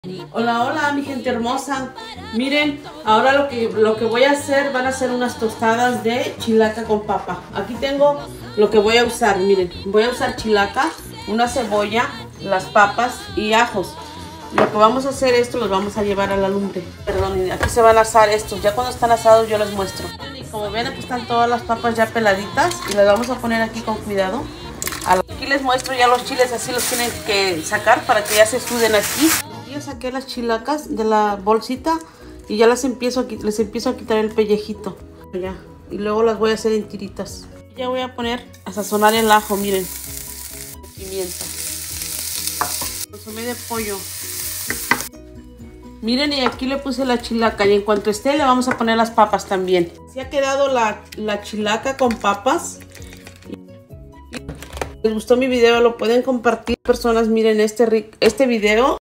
Hola, hola mi gente hermosa. Miren, ahora lo que voy a hacer van a ser unas tostadas de chilaca con papa. Aquí tengo lo que voy a usar. Miren, voy a usar chilaca, una cebolla, las papas y ajos. Lo que vamos a hacer esto los vamos a llevar a la lumbre. Perdón, aquí se van a asar estos. Ya cuando están asados yo les muestro. Y como ven, aquí están todas las papas ya peladitas y las vamos a poner aquí con cuidado. Aquí les muestro ya los chiles, así los tienen que sacar para que ya se suden aquí. Ya saqué las chilacas de la bolsita y ya les empiezo a quitar el pellejito. Ya. Y luego las voy a hacer en tiritas. Ya voy a poner a sazonar el ajo, miren. Pimienta. Consomé de pollo. Miren, y aquí le puse la chilaca y en cuanto esté le vamos a poner las papas también. Así ha quedado la chilaca con papas. Si les gustó mi video, lo pueden compartir. Personas, miren este video.